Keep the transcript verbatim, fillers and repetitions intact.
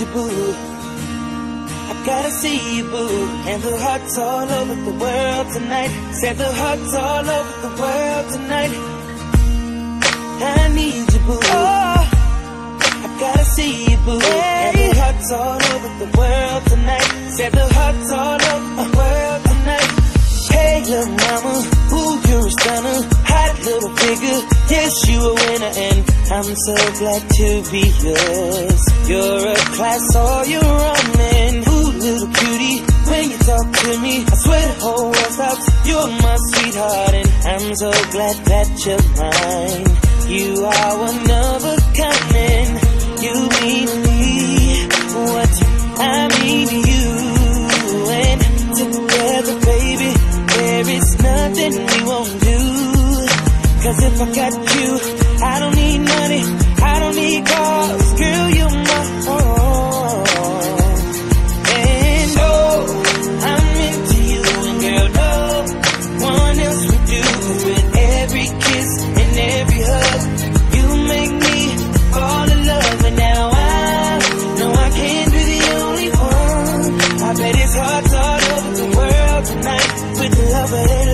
boo. I gotta see you, boo. And the hearts all over the world tonight. Said the hearts all over the world tonight. I need you, boo. Oh, I gotta see you, boo. Hey. And the hearts all over the world tonight. Said the hearts all over the world tonight. Hey, little mama, ooh, you're a stunner. Hot little figure, yes, you a winner. And I'm so glad to be yours. You're a class, all you're running. Ooh, little cutie, when you talk to me, I swear the whole world stops. You're my sweetheart, and I'm so glad that you're mine. You are one of a kind, and you mean me what I mean to you. And together, baby, there is nothing we won't do. Cause if I got you, I don't need money, I don't need cars. Girl, you're my own. And oh, I'm into you, and girl, no one else would do. Cause with every kiss and every hug, you make me fall in love. And now I know I can't be the only one. I bet it's hearts all over the world tonight with the love of